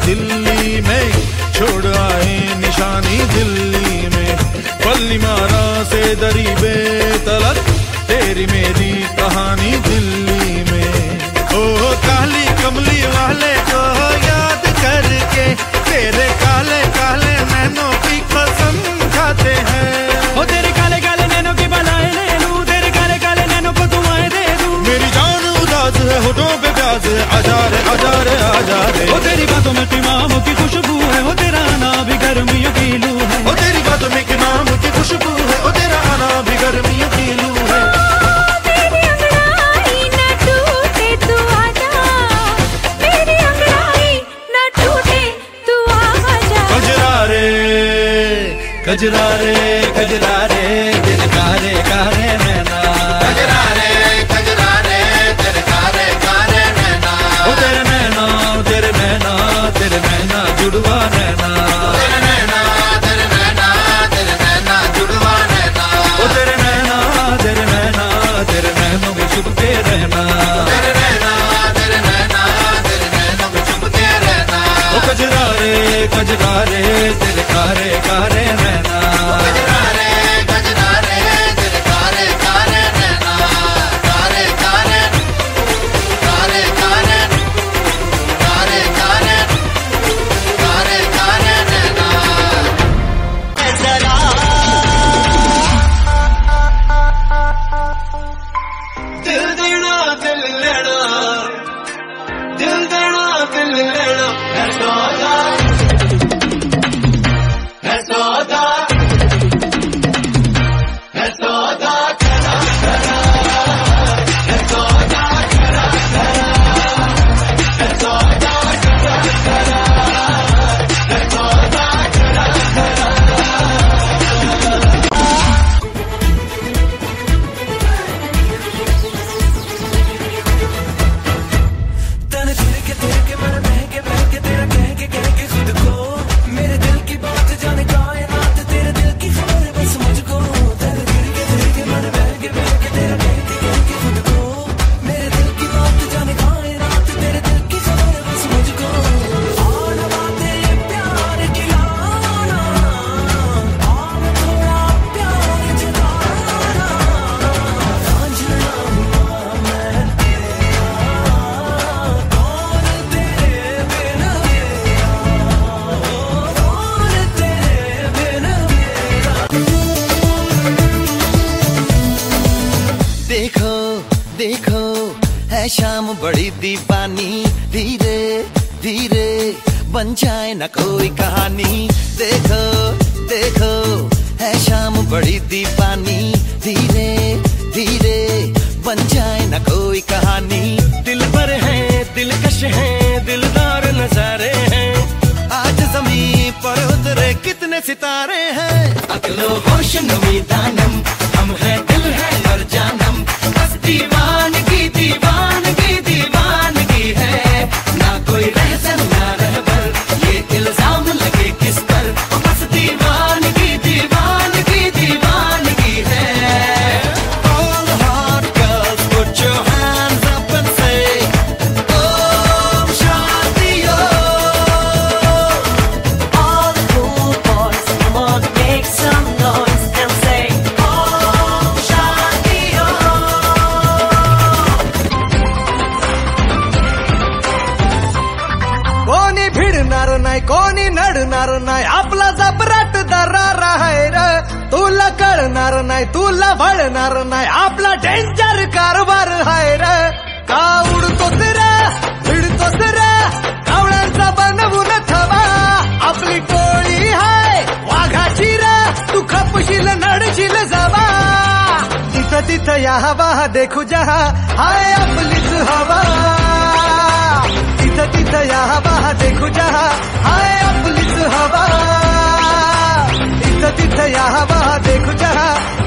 दिल्ली में, छोड़ आए निशानी दिल्ली में। पल्ली मारा से दरी बेतलक, तेरी मेरी कहानी दिल्ली में। ओ काली कमली वाले को याद करके, तेरे काले काले नैनों की कसम खाते हैं। ओ तेरे काले काले नैनों की बलाएं ले लूं, तेरे काले काले नैनों को दुआएं दे दूं। मेरी जान उदास है, होठों पे प्यास है, आजा रे आजा रे आजा रे। ओ तेरी बातों में कीमाम की खुशबू है, ओ तेरा आना भी गर्मियों की लू है। ओ तेरी बातों में कीमाम की खुशबू है, ओ तेरा आना भी गर्मियों की लू है। मेरी अंगड़ाई न टूटे तू आजा, मेरी अंगड़ाई न टूटे तू आजा। कजरा रे कजरा रे कजरा रे, दिल कारे कारे नैना। कजरा रे तेरे कारे कारे नैना। ओ तेरे नैना तेरे नैना तेरे नैना जुड़वा नैना। तेरे नैना तेरे नैना तेरे नैना जुड़वा नैना। ओ तेरे नैना तेरे नैना तेरे नैनों में छुप के रहना। तेरे नैना तेरे नैना तेरे नैनों में छुप के रहना। ओ कजरा रे तेरे कारे कारे नैना। कजरा रे तेरे कारे कारे नैना। कारे कारे कारे कारे कारे कारे कारे कारे नैना। दिल देना दिल लेना, दिल देना दिल लेना है सौदा, है सौदा, है सौदा करा करा, है सौदा करा करा, है सौदा करा करा, है सौदा करा करा। तन तेरे के मन बह के तेरा कह के खुद को, मेरे दिल की बात जाने कायनात, तेरे दिल की खबर बस मुझको। तन तेरे के मन बह के तेरा कह के खुद को, मेरे दिल की बात जाने कायनात, तेरे दिल की खबर बस मुझको। और बातें प्यार की लाना, और थोड़ा प्यार जताना, समझना हुआ मैं देखो देखो है शाम बड़ी दीवानी, धीरे धीरे बन जाए न कोई कहानी। देखो देखो है शाम बड़ी दीवानी, धीरे धीरे बन जाए न कोई कहानी। दिल पर है दिलकश है दिलदार नजारे हैं, आज जमीन पर उतरे कितने सितारे हैं। अकलो होश नमी दानम, हम है दिल है और जानम, बस दीवानगी दीवानगी दीवानगी है। ना कोई रहसन ना रहबर, ये इल्जाम लगे किस पर, बस दीवानगी दीवानगी दीवानगी है। All hot girls put your hands up and say Om Shanti Om. All the cool boys, come on, make some noise and say Om Shanti Om. कोणी भिडणार नाही कोणी नडणार नाही, आपला जबराट दरार आहे रे. तुला कळणार नाही तुला वळणार नाही, आपला डेंजर कारभार आहे रे. का उडतोस रे भिडतोस रे, कावळ्यांचा बनवून थवा. आपली टोळी आहे वाघाची रे, तू खपशील नडशील जवा. तिथं तिथं या हवा देखू जहा, हाय आपलीच हवा. तिथं तिथं या हवा देखू जहा, हाय आपलीच हवा. तिथं तिथं या हवा देखू जहा,